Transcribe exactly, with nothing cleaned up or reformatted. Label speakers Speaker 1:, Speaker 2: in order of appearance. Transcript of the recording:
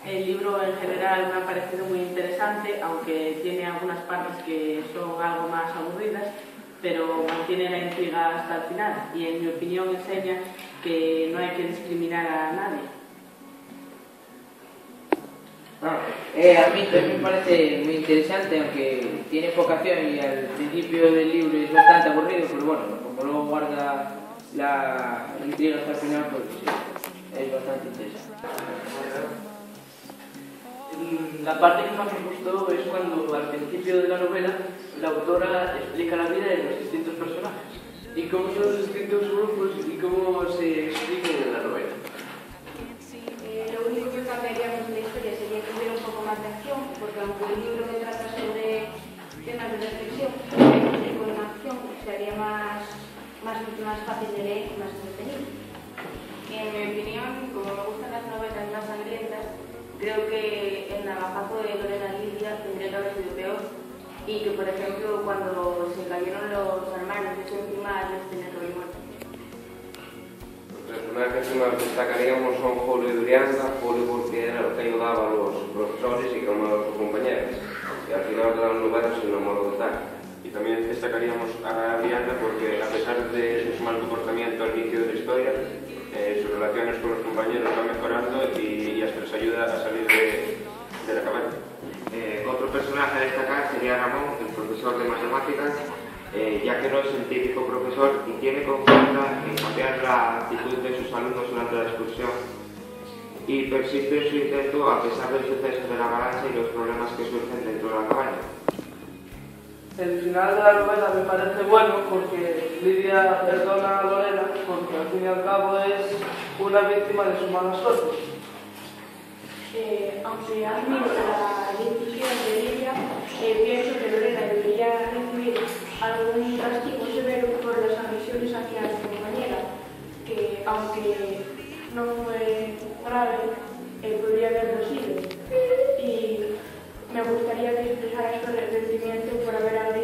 Speaker 1: El libro en general me ha parecido muy interesante, aunque tiene algunas partes que son algo más aburridas, pero mantiene la intriga hasta el final y en mi opinión enseña que no hay que discriminar a nadie.
Speaker 2: Ah, eh, a mí también me parece muy interesante, aunque tiene poca acción y al principio del libro es bastante aburrido, pero bueno, como luego guarda la intriga hasta el final, pues sí, es bastante interesante.
Speaker 3: La parte que más me gustó es cuando al principio de la novela la autora explica la vida de los distintos personajes y cómo son los distintos grupos y cómo se explican en la novela.
Speaker 4: Eh, lo único que cambiaríamos en la historia sería que hubiera un poco más de acción, porque aunque el libro me trata sobre temas de reflexión, con una acción sería más, más, más fácil de leer y más entretenido.
Speaker 5: En mi opinión, como me gustan las novelas más sangrientas, creo que el navajazo de Lorena Lidia tendría que haber sido peor y que, por ejemplo, cuando se cayeron los hermanos de su encima, les tenía que haber muerto.
Speaker 6: Los personajes que más destacaríamos son Julio y Brianda. Julio porque era el que ayudaba a los profesores y como a sus compañeros, y al final de la novela se enamoró de tal.
Speaker 7: Y también destacaríamos a Brianda porque, a pesar de su mal comportamiento al inicio de la historia, eh, sus relaciones con los compañeros van mejorando y, y hasta les ayuda a salir de, de la cabaña.
Speaker 8: Eh, otro personaje a destacar sería Ramón, el profesor de matemáticas, eh, ya que no es el típico profesor y tiene confianza en cambiar la actitud de sus alumnos durante la excursión y persiste en su intento a pesar del suceso de la avalancha y los problemas que surgen dentro de la cabaña.
Speaker 9: El final de la novela me parece bueno porque Lidia perdona a Lorena porque al fin y al cabo es una víctima de su mala suerte.
Speaker 4: Eh, aunque admiro la decisión de Lidia, eh, pienso que Lorena debería recibir algún castigo severo por las agresiones hacia su compañera, que aunque no fue grave, eh, podría haberlo sido. Y me gustaría que expresara su arrepentimiento por haber